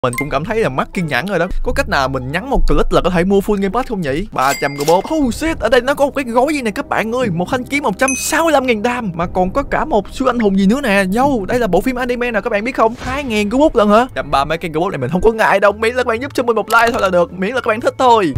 Mình cũng cảm thấy là mất kiên nhẫn rồi đó. Có cách nào mình nhắn một click là có thể mua full game pass không nhỉ? 300 robot. Oh shit, ở đây nó có một cái gói gì này các bạn ơi. Một thanh kiếm 165.000 đam. Mà còn có cả một siêu anh hùng gì nữa nè. Yo, đây là bộ phim anime nào các bạn biết không? 2.000 robot lần hả? 130 mấy cái robot này mình không có ngại đâu. Miễn là các bạn giúp cho mình một like thôi là được. Miễn là các bạn thích thôi.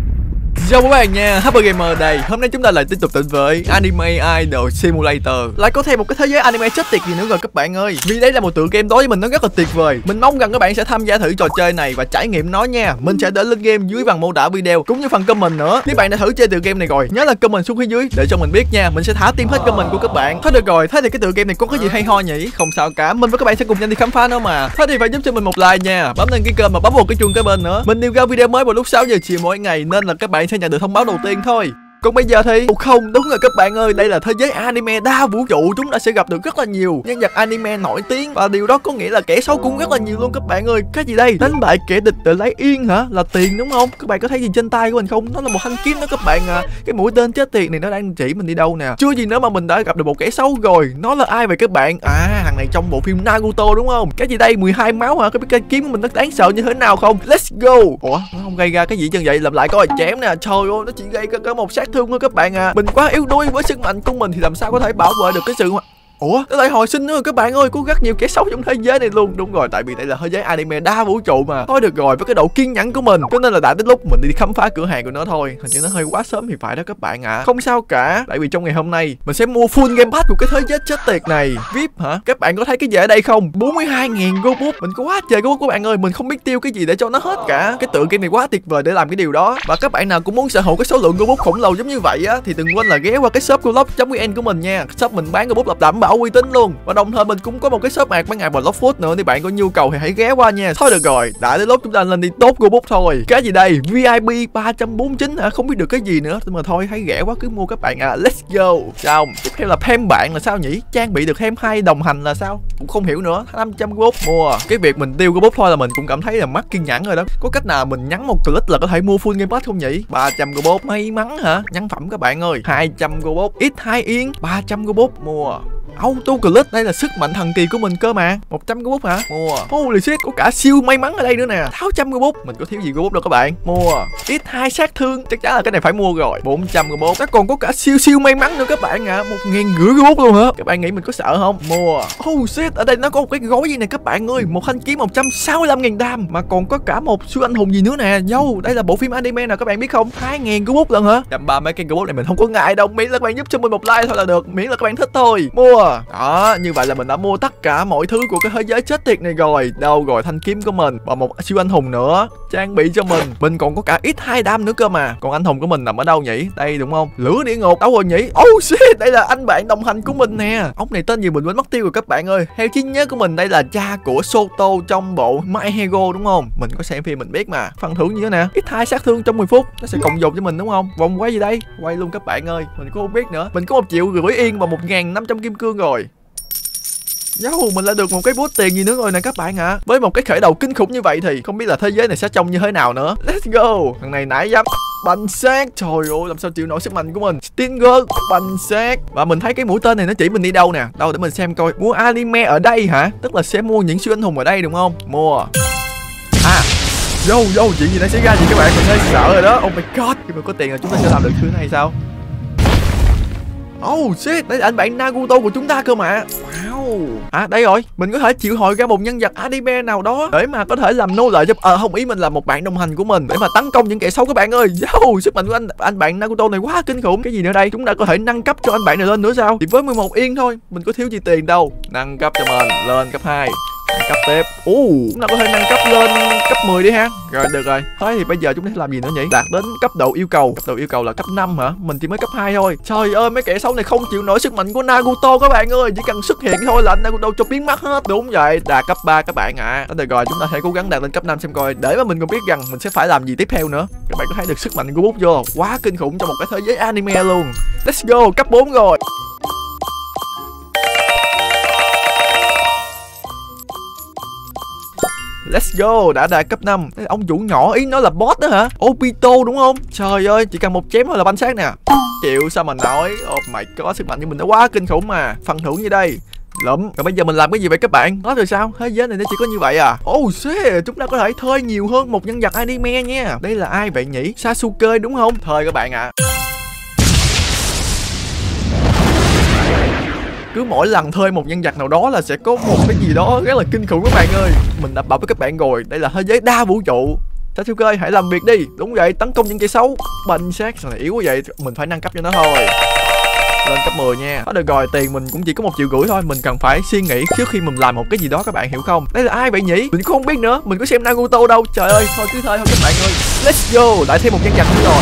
Chào các bạn nha, Hyper Gamer đây. Hôm nay chúng ta lại tiếp tục đến với Anime Idol Simulator. Lại có thêm một cái thế giới anime chết tiệt gì nữa rồi các bạn ơi. Vì đây là một tựa game đối với mình nó rất là tuyệt vời. Mình mong rằng các bạn sẽ tham gia thử trò chơi này và trải nghiệm nó nha. Mình sẽ để link game dưới phần mô tả video cũng như phần comment nữa. Nếu bạn đã thử chơi tựa game này rồi, nhớ là comment xuống phía dưới để cho mình biết nha. Mình sẽ thả tim hết comment của các bạn. Thôi được rồi, thế thì cái tựa game này có cái gì hay ho nhỉ? Không sao cả, mình và các bạn sẽ cùng nhau đi khám phá nó mà. Thế thì phải giúp cho mình một like nha, bấm đăng ký kênh và bấm vào cái chuông kế bên nữa. Mình đều ra video mới vào lúc 6 giờ chiều mỗi ngày nên là các bạn sẽ nhận được thông báo đầu tiên thôi. Còn bây giờ thì không, đúng rồi các bạn ơi, đây là thế giới anime đa vũ trụ. Chúng ta sẽ gặp được rất là nhiều nhân vật anime nổi tiếng. Và điều đó có nghĩa là kẻ xấu cũng rất là nhiều luôn các bạn ơi. Cái gì đây? Đánh bại kẻ địch để lấy yên hả? Là tiền đúng không? Các bạn có thấy gì trên tay của mình không? Nó là một thanh kiếm đó các bạn à. Cái mũi tên chết tiệt này nó đang chỉ mình đi đâu nè. Chưa gì nữa mà mình đã gặp được một kẻ xấu rồi. Nó là ai vậy các bạn? À, thằng này trong bộ phim Naruto đúng không? Cái gì đây? 12 máu hả? Có biết cái kiếm của mình nó đáng sợ như thế nào không? Let's go. Ủa, nó không gây ra cái gì chân vậy? Làm lại coi, chém nè. Trời ơi, nó chỉ gây ra một sát thương thôi các bạn à. Mình quá yếu đuối với sức mạnh của mình thì làm sao có thể bảo vệ được cái sự... Ủa, nó lại hồi sinh nữa rồi các bạn ơi. Có rất nhiều kẻ xấu trong thế giới này luôn. Đúng rồi, tại vì đây là thế giới anime đa vũ trụ mà. Thôi được rồi, với cái độ kiên nhẫn của mình, cho nên là đã đến lúc mình đi khám phá cửa hàng của nó thôi. Hình như nó hơi quá sớm thì phải đó các bạn ạ. Không sao cả, tại vì trong ngày hôm nay mình sẽ mua full game pass của cái thế giới chết tiệt này. VIP hả? Các bạn có thấy cái gì ở đây không? 42.000 robot. Mình có quá trời robot các bạn ơi. Mình không biết tiêu cái gì để cho nó hết cả. Cái tựa game này quá tuyệt vời để làm cái điều đó. Và các bạn nào cũng muốn sở hữu cái số lượng robot khổng lồ giống như vậy á, thì đừng quên là ghé qua cái shop Roblox.vn của mình nha. Shop mình bán robot là đảm bảo uy tín luôn. Và đồng thời mình cũng có một cái shop ạc bán ngày Block Food nữa, nếu bạn có nhu cầu thì hãy ghé qua nha. Thôi được rồi, đã đến lúc chúng ta lên đi tốt robot thôi. Cái gì đây? VIP 349 hả? Không biết được cái gì nữa, nhưng mà thôi hãy ghé qua cứ mua các bạn à. Let's go. Xong, tiếp theo là thêm bạn là sao nhỉ? Trang bị được thêm 2 đồng hành là sao? Cũng không hiểu nữa. 500 robot mua. Cái việc mình tiêu robot thôi là mình cũng cảm thấy là mất kiên nhẫn rồi đó. Có cách nào mình nhắn một click là có thể mua full game pass không nhỉ? 300 robot may mắn hả? Nhắn phẩm các bạn ơi. 200 robot ít 2 yên. 300 robot mua. Auto click, đây là sức mạnh thần kỳ của mình cơ mà. 100 robot hả? Mua. Holy shit, có cả siêu may mắn ở đây nữa nè. 600 robot, mình có thiếu gì robot đâu các bạn. Mua. X2 sát thương, chắc chắn là cái này phải mua rồi. 400 robot, nó còn có cả siêu may mắn nữa các bạn ạ. 1.500 robot luôn hả? Các bạn nghĩ mình có sợ không? Mua. Oh shit, ở đây nó có một cái gói gì này các bạn ơi. Một thanh kiếm 165.000 đam. Mà còn có cả một siêu anh hùng gì nữa nè. Yo, đây là bộ phim anime nào các bạn biết không? 2.000 robot lần hả? 130 mấy cái robot này mình không có ngại đâu. Miễn là các bạn giúp cho mình một like thôi là được. Miễn là các bạn thích thôi. Mua. Đó, như vậy là mình đã mua tất cả mọi thứ của cái thế giới chết tiệt này rồi. Đâu rồi thanh kiếm của mình và một siêu anh hùng nữa trang bị cho mình. Mình còn có cả X2 đam nữa cơ mà. Còn anh hùng của mình nằm ở đâu nhỉ? Đây đúng không? Lửa địa ngục đâu rồi nhỉ? Oh shit, đây là anh bạn đồng hành của mình nè. Ông này tên gì mình quên mất tiêu rồi các bạn ơi. Theo trí nhớ của mình đây là cha của Soto trong bộ My Hero đúng không? Mình có xem phim mình biết mà. Phần thưởng như thế nè, X2 sát thương trong 10 phút nó sẽ cộng dồn cho mình đúng không? Vòng quay gì đây? Quay luôn các bạn ơi. Mình cũng không biết nữa. Mình có 1,5 triệu yên và 1.500 kim cương rồi. Yo, mình đã được một cái boost tiền gì nữa rồi nè các bạn ạ. Với một cái khởi đầu kinh khủng như vậy thì không biết là thế giới này sẽ trông như thế nào nữa. Let's go. Thằng này nãy dám bành xác. Trời ơi, làm sao chịu nổi sức mạnh của mình. Stinger bành xác. Và mình thấy cái mũi tên này nó chỉ mình đi đâu nè. Đâu để mình xem coi. Mua anime ở đây hả? Tức là sẽ mua những siêu anh hùng ở đây đúng không? Mua. À, yo, chuyện gì đã xảy ra vậy các bạn? Mình hơi sợ rồi đó. Oh my god. Khi mà có tiền là chúng ta sẽ làm được thứ này sao? Oh shit, đây là anh bạn Naruto của chúng ta cơ mà. Wow. À đây rồi, mình có thể triệu hồi ra một nhân vật anime nào đó để mà có thể làm nô lệ cho không, ý mình là một bạn đồng hành của mình để mà tấn công những kẻ xấu các bạn ơi. Yo, sức mạnh của anh bạn Naruto này quá kinh khủng. Cái gì nữa đây? Chúng ta có thể nâng cấp cho anh bạn này lên nữa sao? Chỉ với 11 yên thôi, mình có thiếu gì tiền đâu. Nâng cấp cho mình lên cấp 2. Cấp tiếp. Chúng ta có thể nâng cấp lên cấp 10 đi ha. Rồi được rồi. Thế thì bây giờ chúng ta làm gì nữa nhỉ? Đạt đến cấp độ yêu cầu. Cấp độ yêu cầu là cấp 5 hả? Mình chỉ mới cấp 2 thôi. Trời ơi, mấy kẻ xấu này không chịu nổi sức mạnh của Naruto các bạn ơi. Chỉ cần xuất hiện thôi là Naruto cho biến mất hết. Đúng vậy, đạt cấp 3 các bạn ạ. Được rồi, chúng ta hãy cố gắng đạt lên cấp 5 xem coi, để mà mình còn biết rằng mình sẽ phải làm gì tiếp theo nữa. Các bạn có thấy được sức mạnh của bút vô? Quá kinh khủng trong một cái thế giới anime luôn. Let's go, cấp 4 rồi. Let's go, đã đạt cấp 5. Ông chủ nhỏ ý nó là boss đó hả? Obito đúng không? Trời ơi, chỉ cần một chém thôi là banh xác nè. Chịu sao mà nói. Oh my god, sức mạnh của mình nó quá kinh khủng mà. Phần thưởng như đây. Lụm. Rồi bây giờ mình làm cái gì vậy các bạn? Nói rồi sao? Thế giới này nó chỉ có như vậy à? Oh shit, chúng ta có thể thuê nhiều hơn một nhân vật anime nha. Đây là ai vậy nhỉ? Sasuke đúng không? Thôi các bạn ạ. Cứ mỗi lần thuê một nhân vật nào đó là sẽ có một cái gì đó rất là kinh khủng các bạn ơi. Mình đã bảo với các bạn rồi, đây là thế giới đa vũ trụ. Sasuke hãy làm việc đi. Đúng vậy, tấn công những kẻ xấu. Banh sát này yếu quá vậy, mình phải nâng cấp cho nó thôi. Lên cấp 10 nha. Đó được rồi, tiền mình cũng chỉ có 1,5 triệu thôi. Mình cần phải suy nghĩ trước khi mình làm một cái gì đó các bạn hiểu không? Đây là ai vậy nhỉ? Mình cũng không biết nữa. Mình có xem Naruto đâu. Trời ơi, thôi cứ thôi các bạn ơi. Let's go, lại thêm một nhân vật nữa rồi.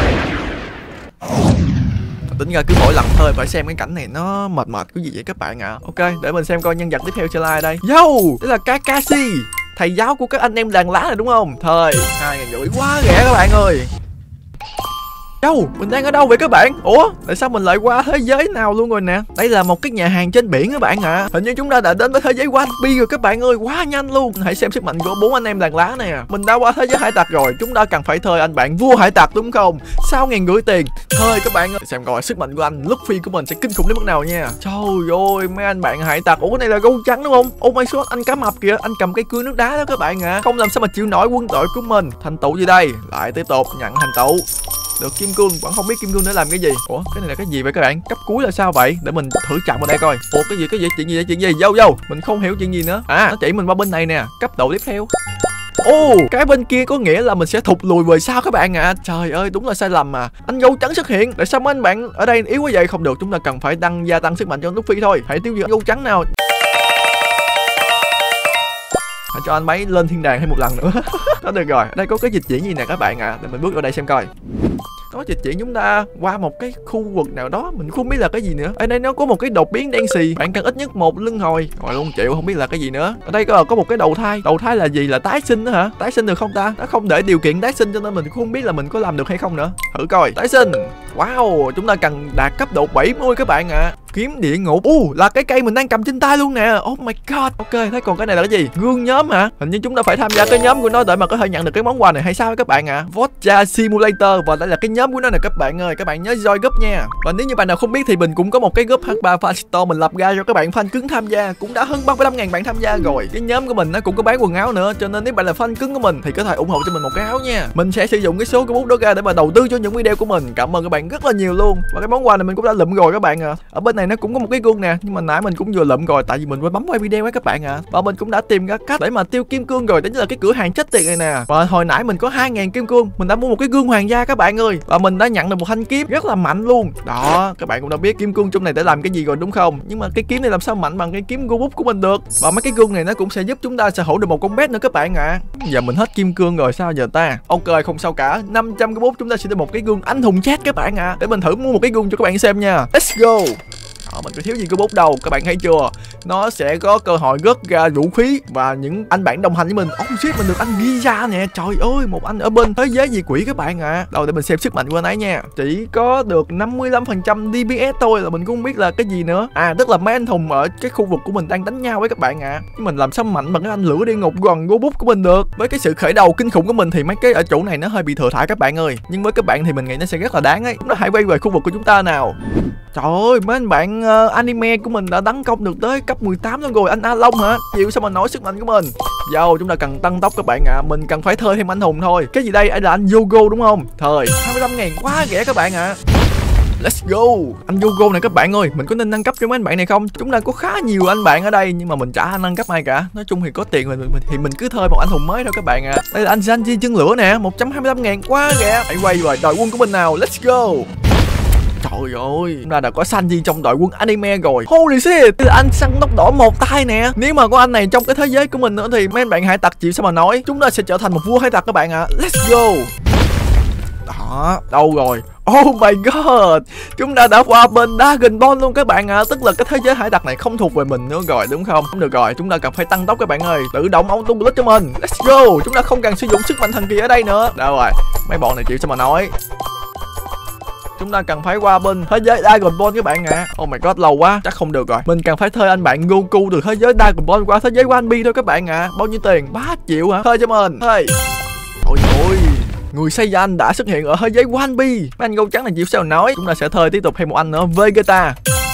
Tính ra cứ mỗi lần thôi phải xem cái cảnh này nó mệt cái gì vậy các bạn ạ. Ok, để mình xem coi nhân vật tiếp theo sẽ là ai đây. Yo, đây là Kakashi, thầy giáo của các anh em làng lá này đúng không? Thời 2.500 quá rẻ các bạn ơi. Đâu, mình đang ở đâu vậy các bạn? Ủa, tại sao mình lại qua thế giới nào luôn rồi nè? Đây là một cái nhà hàng trên biển các bạn ạ. Hình như chúng ta đã đến với thế giới One Piece rồi các bạn ơi, quá nhanh luôn. Hãy xem sức mạnh của 4 anh em làng lá nè. Mình đã qua thế giới hải tặc rồi, chúng ta cần phải thuê anh bạn vua hải tặc đúng không? 6.500 tiền. Thôi các bạn ơi, xem coi sức mạnh của anh Luffy của mình sẽ kinh khủng đến mức nào nha. Trời ơi, mấy anh bạn hải tặc. Ủa cái này là gấu trắng đúng không? Oh my god, anh cá mập kìa, anh cầm cây cưa nước đá đó các bạn ạ. Không làm sao mà chịu nổi quân đội của mình. Thành tựu gì đây? Lại tiếp tục nhận thành tựu. Được kim cương, vẫn không biết kim cương để làm cái gì. Ủa cái này là cái gì vậy các bạn? Cấp cuối là sao vậy? Để mình thử chạm vào đây coi. Ủa cái gì chuyện gì dâu mình không hiểu chuyện gì nữa. À nó chỉ mình qua bên này nè. Cấp độ tiếp theo. Ồ, cái bên kia có nghĩa là mình sẽ thụt lùi về sau các bạn ạ. Trời ơi, đúng là sai lầm mà. Anh gấu trắng xuất hiện. Tại sao mấy anh bạn ở đây yếu quá vậy? Không được, chúng ta cần phải gia tăng sức mạnh cho Luffy thôi. Hãy tiêu diệt gấu trắng nào. Hãy cho anh ấy lên thiên đàng thêm một lần nữa. Đó được rồi. Đây có cái dịch chuyển gì nè các bạn ạ. Để mình bước vào đây xem coi. Nó dịch chuyển chúng ta qua một cái khu vực nào đó, mình không biết là cái gì nữa. Ở đây nó có một cái đột biến đen xì, bạn cần ít nhất một lưng hồi. Rồi luôn chịu, không biết là cái gì nữa. Ở đây có một cái đầu thai. Đầu thai là gì? Là tái sinh đó hả? Tái sinh được không ta? Nó không để điều kiện tái sinh cho nên mình cũng không biết là mình có làm được hay không nữa. Thử coi. Tái sinh. Wow, chúng ta cần đạt cấp độ 70 các bạn ạ. Kiếm địa ngục. Là cái cây mình đang cầm trên tay luôn nè. Oh my god. Ok, thế còn cái này là cái gì? Gương nhóm hả? Hình như chúng ta phải tham gia cái nhóm của nó để mà có thể nhận được cái món quà này hay sao các bạn ạ? Vodka Simulator, và đây là cái nhóm của nó nè các bạn ơi. Các bạn nhớ join group nha. Và nếu như bạn nào không biết thì mình cũng có một cái group H3 Fan Store mình lập ra cho các bạn fan cứng tham gia. Cũng đã hơn 35.000 bạn tham gia rồi. Cái nhóm của mình nó cũng có bán quần áo nữa, cho nên nếu bạn là fan cứng của mình thì có thể ủng hộ cho mình một cái áo nha. Mình sẽ sử dụng cái số của bút đó ra để mà đầu tư cho những video của mình. Cảm ơn các bạn rất là nhiều luôn. Và cái món quà này mình cũng đã lụm rồi các bạn ạ. Ở bên này nó cũng có một cái gương nè, nhưng mà nãy mình cũng vừa lụm rồi tại vì mình quên bấm quay video á các bạn ạ. Và mình cũng đã tìm ra cách để mà tiêu kim cương rồi, đó chính là cái cửa hàng chết tiệt này nè. Và hồi nãy mình có 2.000 kim cương, mình đã mua một cái gương hoàng gia các bạn ơi. Và mình đã nhận được một thanh kiếm rất là mạnh luôn. Đó, các bạn cũng đã biết kim cương trong này để làm cái gì rồi đúng không? Nhưng mà cái kiếm này làm sao mạnh bằng cái kiếm Go của mình được. Và mấy cái gương này nó cũng sẽ giúp chúng ta sở hữu được một con pet nữa các bạn ạ. Giờ mình hết kim cương rồi sao giờ ta? Ok, không sao cả. 500 cái bút chúng ta sẽ được một cái gương anh hùng chết các bạn ạ. Để mình thử mua một cái gương cho các bạn xem nha. Let's go. Mình có thiếu gì cái bút đâu, các bạn thấy chưa? Nó sẽ có cơ hội rớt ra vũ khí và những anh bạn đồng hành với mình. Shit, mình được anh Giza nè. Trời ơi, một anh ở bên thế giới gì quỷ các bạn ạ. Đâu để mình xem sức mạnh của anh ấy nha. Chỉ có được 55% DPS thôi, là mình cũng không biết là cái gì nữa. Tức là mấy anh hùng ở cái khu vực của mình đang đánh nhau với các bạn ạ. Nhưng mình làm sao mạnh bằng cái anh lửa địa ngục gần Go bút của mình được. Với cái sự khởi đầu kinh khủng của mình thì mấy cái ở chỗ này nó hơi bị thừa thãi các bạn ơi. Nhưng với các bạn thì mình nghĩ nó sẽ rất là đáng ấy. Chúng ta hãy quay về khu vực của chúng ta nào. Trời ơi, mấy anh bạn anime của mình đã tấn công được tới cấp 18 luôn rồi. Anh A Long hả? Chịu sao mà nói sức mạnh của mình. Yo, chúng ta cần tăng tốc các bạn ạ. Mình cần phải thuê thêm anh hùng thôi. Cái gì đây? Đây là anh Yogo đúng không? Thời 25.000 quá rẻ các bạn ạ. Let's go. Anh Yogo này các bạn ơi, mình có nên nâng cấp cho mấy anh bạn này không? Chúng ta có khá nhiều anh bạn ở đây nhưng mà mình chả nâng cấp ai cả. Nói chung thì có tiền thì mình cứ thuê một anh hùng mới thôi các bạn ạ. Đây là anh Sanji chân lửa nè, 125.000 quá rẻ. Hãy quay về đội quân của mình nào. Let's go. Trời ơi, chúng ta đã có Sanji trong đội quân anime rồi. Holy shit, đây là anh săn tóc đỏ một tay nè. Nếu mà có anh này trong cái thế giới của mình nữa thì mấy anh bạn hải tặc chịu sao mà nói. Chúng ta sẽ trở thành một vua hải tặc các bạn ạ. Let's go. Đó, đâu rồi? Oh my god, chúng ta đã qua bên Dragon Ball luôn các bạn ạ. Tức là cái thế giới hải tặc này không thuộc về mình nữa rồi đúng không? Không được rồi, chúng ta cần phải tăng tốc các bạn ơi. Tự động auto blitz cho mình. Let's go, chúng ta không cần sử dụng sức mạnh thần kỳ ở đây nữa. Đâu rồi, mấy bọn này chịu sao mà nói. Chúng ta cần phải qua bên thế giới Dragon Ball các bạn ạ. Oh my god, lâu quá, chắc không được rồi. Mình cần phải thuê anh bạn Goku từ thế giới Dragon Ball qua thế giới One Piece thôi các bạn ạ. Bao nhiêu tiền? 3 triệu hả? Thuê cho mình. Thuê. Ôi ôi, người Saiyan đã xuất hiện ở thế giới One Piece. Mấy anh gấu trắng này chịu sao nói. Chúng ta sẽ thuê tiếp tục thêm một anh nữa, Vegeta.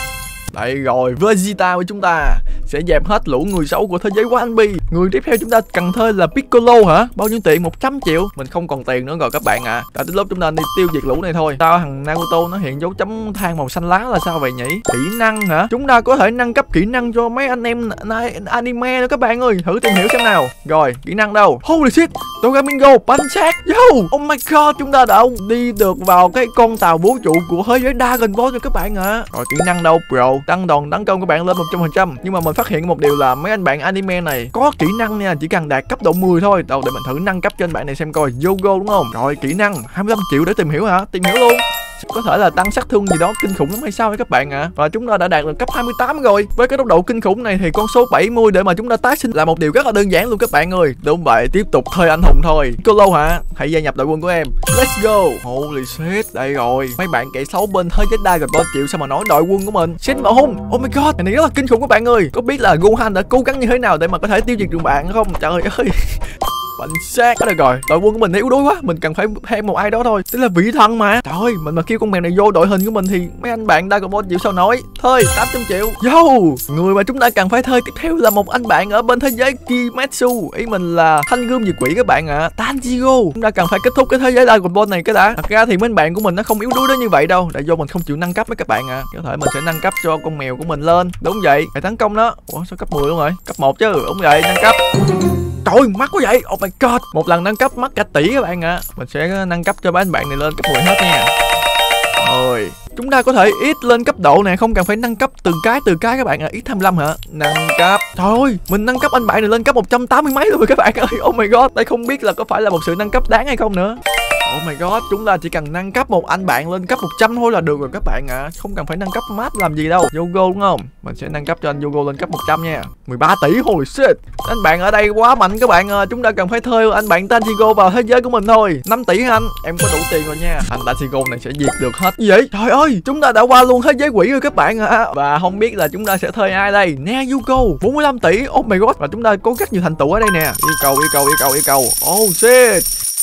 Đây rồi, Vegeta của chúng ta sẽ dẹp hết lũ người xấu của thế giới One Piece. Người tiếp theo chúng ta cần thuê là Piccolo hả? Bao nhiêu tiền? 100 triệu. Mình không còn tiền nữa rồi các bạn ạ. Đã tới lúc chúng ta đi tiêu diệt lũ này thôi. Sao thằng Naruto nó hiện dấu chấm than màu xanh lá là sao vậy nhỉ? Kỹ năng hả? Chúng ta có thể nâng cấp kỹ năng cho mấy anh em anime nữa các bạn ơi. Thử tìm hiểu xem nào. Rồi, kỹ năng đâu? Holy shit, Doflamingo bánh xác. Yo, oh my god, chúng ta đã đi được vào cái con tàu vũ trụ của thế giới Dragon Ball rồi các bạn ạ. Rồi kỹ năng đâu bro? Tăng đòn tấn công các bạn lên 100%. Nhưng mà mình phát hiện một điều là mấy anh bạn anime này có kỹ năng nha, chỉ cần đạt cấp độ 10 thôi. Đâu để mình thử nâng cấp cho anh bạn này xem coi. Yogo đúng không? Rồi kỹ năng 25 triệu để tìm hiểu hả? Tìm hiểu luôn. Có thể là tăng sát thương gì đó kinh khủng lắm hay sao ấy các bạn ạ. Và chúng ta đã đạt được cấp 28 rồi. Với cái tốc độ kinh khủng này thì con số 70 để mà chúng ta tái sinh là một điều rất là đơn giản luôn các bạn ơi. Đúng vậy, tiếp tục thuê anh hùng thôi. Piccolo hả? Hãy gia nhập đội quân của em. Let's go. Holy shit, đây rồi. Mấy bạn kẻ xấu bên thế giới Dragon Ball chịu sao mà nói đội quân của mình. Xin bảo hung. Oh my god, này rất là kinh khủng các bạn ơi. Có biết là Gohan đã cố gắng như thế nào để mà có thể tiêu diệt được bạn không? Trời ơi. Bánh xác. Được rồi, đội quân của mình yếu đuối quá, mình cần phải thêm một ai đó thôi. Tức là vị thần mà. Trời ơi, mình mà kêu con mèo này vô đội hình của mình thì mấy anh bạn Dragon Ball chịu sao nói. Thôi 800 triệu. Yo, người mà chúng ta cần phải thuê tiếp theo là một anh bạn ở bên thế giới Kimetsu. Ý mình là thanh gươm diệt quỷ các bạn ạ. Tanjiro. Chúng ta cần phải kết thúc cái thế giới Dragon Ball này cái đã. Thật ra thì mấy anh bạn của mình nó không yếu đuối đến như vậy đâu, tại do mình không chịu nâng cấp với các bạn ạ. Có thể mình sẽ nâng cấp cho con mèo của mình lên. Đúng vậy, phải tấn công đó. Ủa sao cấp 10 luôn rồi? Cấp 1 chứ. Đúng vậy, nâng cấp. Trời ơi, mắc quá vậy. Oh my god. Một lần nâng cấp mắc cả tỷ các bạn ạ. Mình sẽ nâng cấp cho mấy anh bạn này lên cấp 10 hết nha. Rồi, chúng ta có thể ít lên cấp độ nè, không cần phải nâng cấp từng cái các bạn ạ. Ít 25 hả? Nâng cấp. Trời ơi, mình nâng cấp anh bạn này lên cấp 180 mấy luôn rồi các bạn ơi. Oh my god, đây không biết là có phải là một sự nâng cấp đáng hay không nữa. Oh my god, chúng ta chỉ cần nâng cấp một anh bạn lên cấp 100 thôi là được rồi các bạn ạ. Không cần phải nâng cấp mát làm gì đâu. Yogo đúng không? Mình sẽ nâng cấp cho anh Yogo lên cấp 100 nha. 13 tỷ, holy shit. Anh bạn ở đây quá mạnh các bạn. Chúng ta cần phải thuê anh bạn Tanjiro vào thế giới của mình thôi. 5 tỷ hả anh? Em có đủ tiền rồi nha. Anh Tanjiro này sẽ diệt được hết. Gì vậy? Trời ơi, chúng ta đã qua luôn thế giới quỷ rồi các bạn ạ. Và không biết là chúng ta sẽ thuê ai đây? Nezuko 45 tỷ. Oh my god. Và chúng ta có rất nhiều thành tựu ở đây nè. Yêu cầu. Oh shit.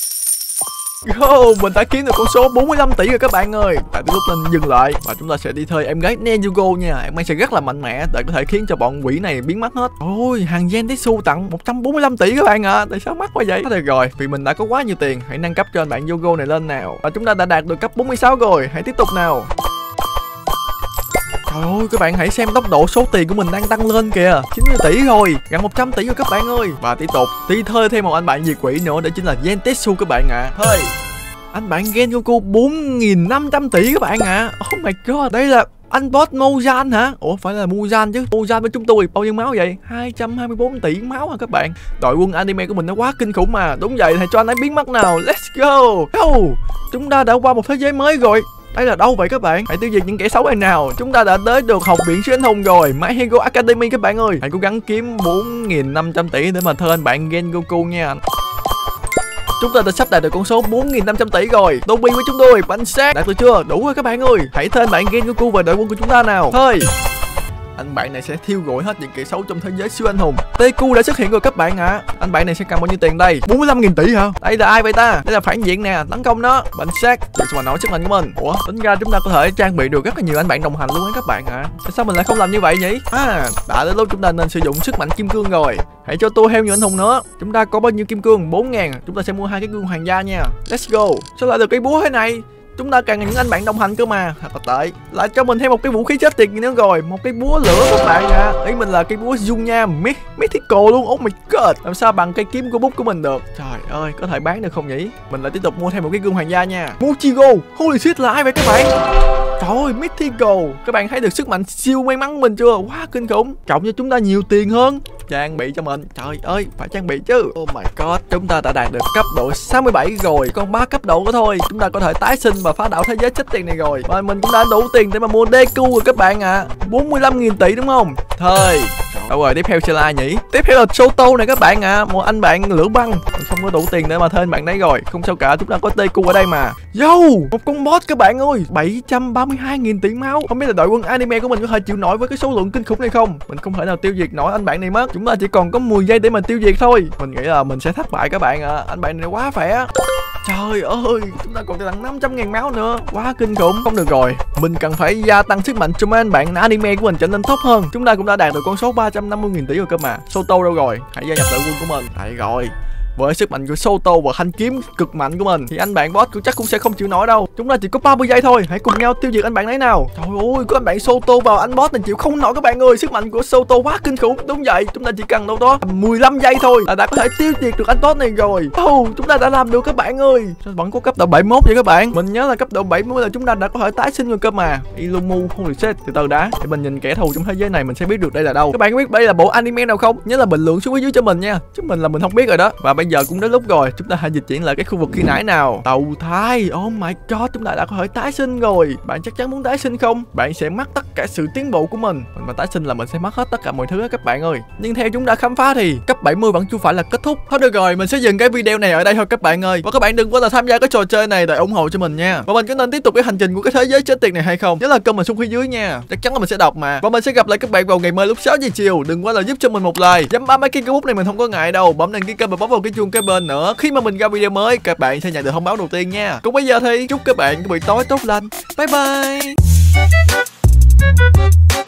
Mình đã kiếm được con số 45 tỷ rồi các bạn ơi. Tại lúc nên dừng lại và chúng ta sẽ đi thuê em gái Nezuko nha. Em ấy sẽ rất là mạnh mẽ để có thể khiến cho bọn quỷ này biến mất hết. Ôi, hàng Zenitsu tặng 145 tỷ các bạn ạ. Tại sao mắc quá vậy? Được rồi, vì mình đã có quá nhiều tiền. Hãy nâng cấp cho anh bạn Yogo này lên nào. Và chúng ta đã đạt được cấp 46 rồi. Hãy tiếp tục nào. Trời ơi, các bạn hãy xem tốc độ số tiền của mình đang tăng lên kìa. 90 tỷ rồi, gần 100 tỷ rồi các bạn ơi. Và tiếp tục đi thuê thêm một anh bạn diệt quỷ nữa, đó chính là Zentetsu các bạn ạ. Thôi, anh bạn Gengoku 4.500 tỷ các bạn ạ. Oh my god, đây là anh boss Muzan hả? Ủa phải là Muzan chứ. Muzan với chúng tôi bao nhiêu máu vậy? 224 tỷ máu hả các bạn? Đội quân anime của mình nó quá kinh khủng mà. Đúng vậy, hãy cho anh ấy biến mất nào. Let's go. Chúng ta đã qua một thế giới mới rồi. Đây là đâu vậy các bạn? Hãy tiêu diệt những kẻ xấu này nào. Chúng ta đã tới được học viện siêu anh hùng rồi, My Hero Academy các bạn ơi. Hãy cố gắng kiếm 4.500 tỷ để mà thuê anh bạn Gengoku nha. Chúng ta đã sắp đạt được con số 4.500 tỷ rồi. Dobby với chúng tôi, bánh xác. Đạt được chưa? Đủ rồi các bạn ơi. Hãy thuê anh bạn Gengoku về đội quân của chúng ta nào. Thôi. Anh bạn này sẽ thiêu rụi hết những kẻ xấu trong thế giới siêu anh hùng. Deku đã xuất hiện rồi các bạn ạ. Anh bạn này sẽ cần bao nhiêu tiền đây? 45.000 tỷ hả? Đây là ai vậy ta? Đây là phản diện nè, tấn công nó. Bánh xác. Để mà nói sức mạnh của mình. Ủa, tính ra chúng ta có thể trang bị được rất là nhiều anh bạn đồng hành luôn á các bạn ạ. Tại sao mình lại không làm như vậy nhỉ? Đã đến lúc chúng ta nên sử dụng sức mạnh kim cương rồi. Hãy cho tôi thêm nhiều anh hùng nữa. Chúng ta có bao nhiêu kim cương? 4.000. Chúng ta sẽ mua 2 cái gương hoàng gia nha. Let's go. Sao lại được cái búa thế này? Chúng ta cần những anh bạn đồng hành cơ mà. Thật là tệ. Lại cho mình thêm một cái vũ khí chết tiệt nữa rồi. Một cái búa lửa các bạn ạ. Ý mình là cái búa Junya Mythical luôn. Oh my god. Làm sao bằng cây kiếm của bút của mình được? Trời ơi, có thể bán được không nhỉ? Mình lại tiếp tục mua thêm một cái gương hoàng gia nha. Mochigo. Holy shit, là ai vậy các bạn? Trời ơi, Mythical. Các bạn thấy được sức mạnh siêu may mắn của mình chưa? Quá kinh khủng. Cộng cho chúng ta nhiều tiền hơn. Trang bị cho mình. Trời ơi, phải trang bị chứ. Oh my god. Chúng ta đã đạt được cấp độ 67 rồi. Còn 3 cấp độ nữa thôi. Chúng ta có thể tái sinh và phá đảo thế giới chết tiền này rồi. Và mình cũng đã đủ tiền để mà mua Deku rồi các bạn ạ. 45.000 tỷ đúng không? Thôi. Đâu rồi, tiếp theo sẽ là ai nhỉ? Tiếp theo là Shoto này các bạn ạ. Một anh bạn lửa băng. Mình không có đủ tiền để mà thuê anh bạn đấy rồi. Không sao cả, chúng ta có Deku ở đây mà. Yo, một con boss các bạn ơi. 732.000 tỷ máu. Không biết là đội quân anime của mình có thể chịu nổi với cái số lượng kinh khủng này không? Mình không thể nào tiêu diệt nổi anh bạn này mất. Chúng ta chỉ còn có 10 giây để mà tiêu diệt thôi. Mình nghĩ là mình sẽ thất bại các bạn ạ. Anh bạn này quá khỏe. Trời ơi, chúng ta còn tặng 500.000 máu nữa. Quá kinh khủng. Không được rồi, mình cần phải gia tăng sức mạnh cho mấy anh bạn anime của mình trở nên tốt hơn. Chúng ta cũng đã đạt được con số 350.000 tỷ rồi cơ mà. Soto đâu rồi? Hãy gia nhập đội quân của mình. Đây rồi. Với sức mạnh của Soto và thanh kiếm cực mạnh của mình thì anh bạn boss chắc cũng sẽ không chịu nổi đâu. Chúng ta chỉ có 30 giây thôi. Hãy cùng nhau tiêu diệt anh bạn đấy nào. Trời ơi, có anh bạn Soto vào, anh boss này chịu không nổi các bạn ơi. Sức mạnh của Soto quá kinh khủng. Đúng vậy, chúng ta chỉ cần đâu đó 15 giây thôi là đã có thể tiêu diệt được anh boss này rồi. Chúng ta đã làm được các bạn ơi. Vẫn có cấp độ 71 vậy các bạn. Mình nhớ là cấp độ 70 là chúng ta đã có thể tái sinh rồi cơ mà. Ilumu không reset từ từ đã. Để mình nhìn kẻ thù trong thế giới này mình sẽ biết được đây là đâu. Các bạn có biết đây là bộ anime nào không? Nhớ là bình luận xuống phía dưới cho mình nha. Chứ mình không biết rồi đó. Và bây giờ cũng đến lúc rồi, chúng ta hãy dịch chuyển lại cái khu vực khi nãy nào. Đầu thai, oh my god, chúng ta đã có thể tái sinh rồi. Bạn chắc chắn muốn tái sinh không? Bạn sẽ mất tất cả sự tiến bộ của mình mà tái sinh là mình sẽ mất hết tất cả mọi thứ đó các bạn ơi. Nhưng theo chúng ta khám phá thì cấp 70 vẫn chưa phải là kết thúc. Thôi được rồi, mình sẽ dừng cái video này ở đây thôi các bạn ơi. Và các bạn đừng quên là tham gia cái trò chơi này để ủng hộ cho mình nha. Và mình có nên tiếp tục cái hành trình của cái thế giới chết tiệt này hay không? Nhớ là comment xuống phía dưới nha. Chắc chắn là mình sẽ đọc mà. Và mình sẽ gặp lại các bạn vào ngày mai lúc 6 giờ chiều. Đừng quên là giúp cho mình một like. Dám bấm mấy cái nút này mình không có ngại đâu. Bấm đăng ký kênh và bấm vào cái chuông kế bên nữa. Khi mà mình ra video mới, các bạn sẽ nhận được thông báo đầu tiên nha. Còn bây giờ thì chúc các bạn có buổi tối tốt lành. Bye bye.